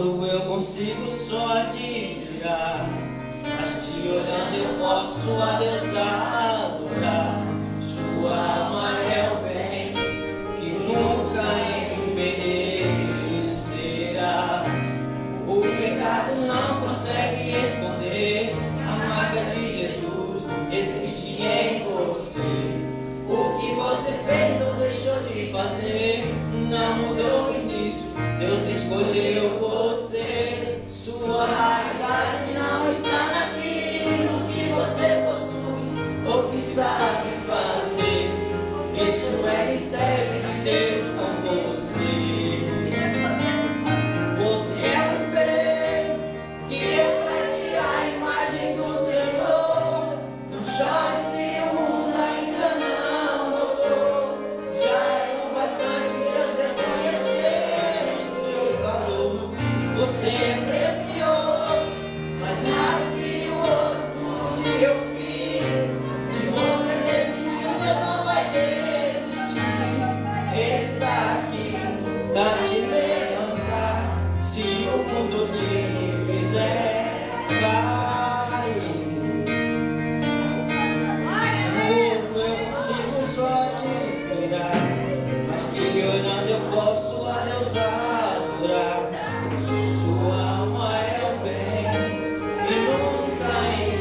Quando eu consigo só admirar, mas te olhando eu posso a Deus adorar. Sua alma é o bem que nunca envelhecerá. O pecado não consegue esconder a marca de Jesus existe em você. O que você fez ou deixou de fazer não mudou o início. Deus escolheu você. Sua realidade não está naquilo que você possui ou que sabes fazer. Isso é mistério de Deus com você. Você é o espelho que reflete a imagem do Senhor. Não chore se o mundo ainda não notou. Já é o bastante Deus reconhecer o seu valor. Você é precioso, mais raro que o ouro puro que eu fiz. Se você desistiu, Deus não vai desistir. Ele está aqui para te levantar. Se o mundo te fizer cair, eu consigo só te virar, mas te olhando eu posso a Deus adorar. Sua alma é o bem que nunca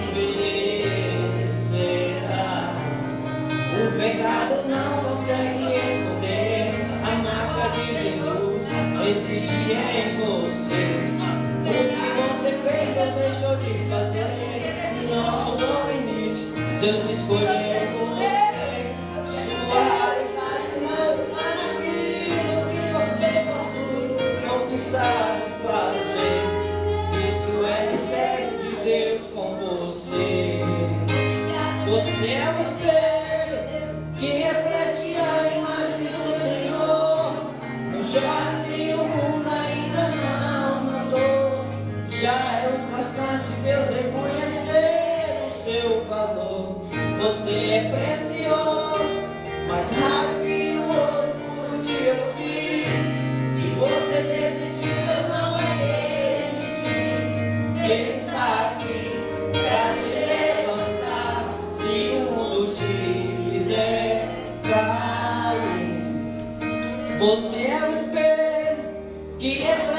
envelhecerá. O pecado não consegue esconder a marca de Jesus existe em você. O que você fez ou deixou de fazer não mudou o início. Deus escolheu você. Sua realidade não está naquilo que você possui ou que sabes fazer. Isso é mistério de Deus com você. Você é o espelho que reflete a imagem do Senhor. Não chore se o mundo ainda não notou. Já é o bastante Deus reconhecer o seu valor. Você é precioso, mais raro que o ouro puro que eu fiz. Se você desistir, Deus não vai desistir. Ele está aqui para te levantar. Se o mundo te fizer cair, você é o espelho que